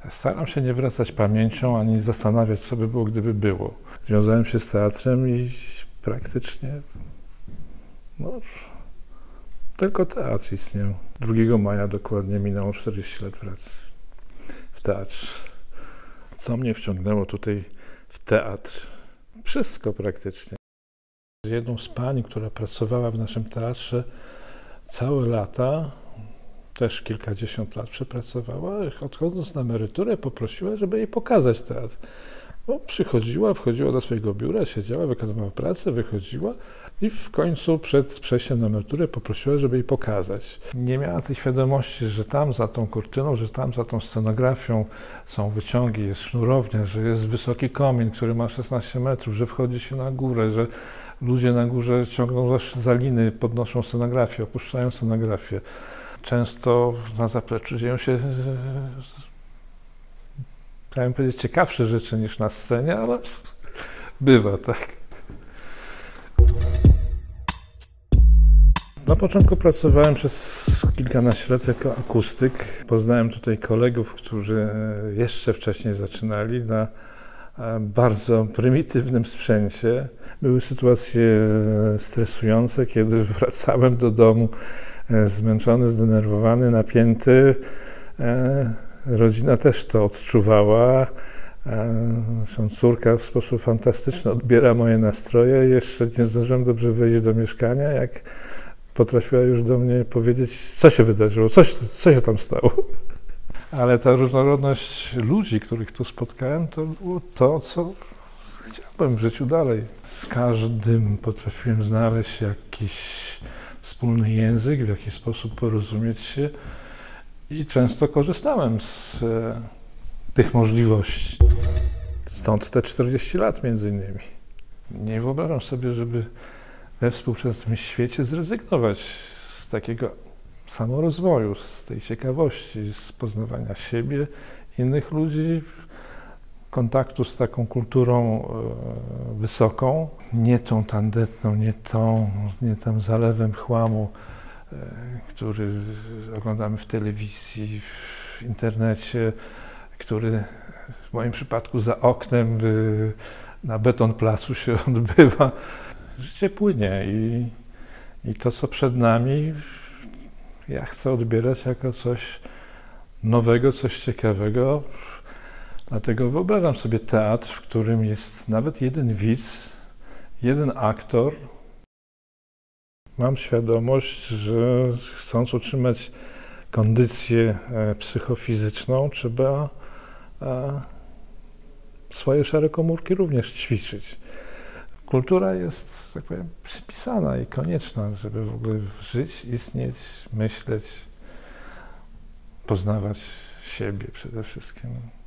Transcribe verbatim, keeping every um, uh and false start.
Staram się nie wracać pamięcią, ani zastanawiać, co by było, gdyby było. Związałem się z teatrem i praktycznie no, tylko teatr istniał. drugiego maja dokładnie minęło czterdzieści lat pracy w teatrze. Co mnie wciągnęło tutaj w teatr? Wszystko praktycznie. Jedną z pań, która pracowała w naszym teatrze całe lata, też kilkadziesiąt lat przepracowała, odchodząc na emeryturę poprosiła, żeby jej pokazać teatr. Bo przychodziła, wchodziła do swojego biura, siedziała, wykonywała pracę, wychodziła i w końcu przed przejściem na emeryturę poprosiła, żeby jej pokazać. Nie miała tej świadomości, że tam za tą kurtyną, że tam za tą scenografią są wyciągi, jest sznurownia, że jest wysoki komin, który ma szesnaście metrów, że wchodzi się na górę, że ludzie na górze ciągną za liny, podnoszą scenografię, opuszczają scenografię. Często na zapleczu dzieją się, chciałem powiedzieć, ciekawsze rzeczy niż na scenie, ale bywa, tak. Na początku pracowałem przez kilkanaście lat jako akustyk. Poznałem tutaj kolegów, którzy jeszcze wcześniej zaczynali na bardzo prymitywnym sprzęcie. Były sytuacje stresujące, kiedy wracałem do domu zmęczony, zdenerwowany, napięty. Rodzina też to odczuwała. Zresztą córka w sposób fantastyczny odbiera moje nastroje. Jeszcze nie zdążyłem dobrze wejść do mieszkania, jak potrafiła już do mnie powiedzieć, co się wydarzyło, co, co się tam stało. Ale ta różnorodność ludzi, których tu spotkałem, to było to, co chciałbym w życiu dalej. Z każdym potrafiłem znaleźć jakiś wspólny język, w jakiś sposób porozumieć się i często korzystałem z e, tych możliwości. Stąd te czterdzieści lat między innymi. Nie wyobrażam sobie, żeby we współczesnym świecie zrezygnować z takiego samorozwoju, z tej ciekawości, z poznawania siebie, innych ludzi, kontaktu z taką kulturą e, wysoką, nie tą tandetną, nie tą, nie tym zalewem chłamu, e, który oglądamy w telewizji, w internecie, który w moim przypadku za oknem w, na beton placu się odbywa. Życie płynie i, i to, co przed nami, ja chcę odbierać jako coś nowego, coś ciekawego. Dlatego wyobrażam sobie teatr, w którym jest nawet jeden widz, jeden aktor. Mam świadomość, że chcąc utrzymać kondycję psychofizyczną, trzeba swoje szare komórki również ćwiczyć. Kultura jest, tak powiem, przypisana i konieczna, żeby w ogóle żyć, istnieć, myśleć, poznawać siebie przede wszystkim.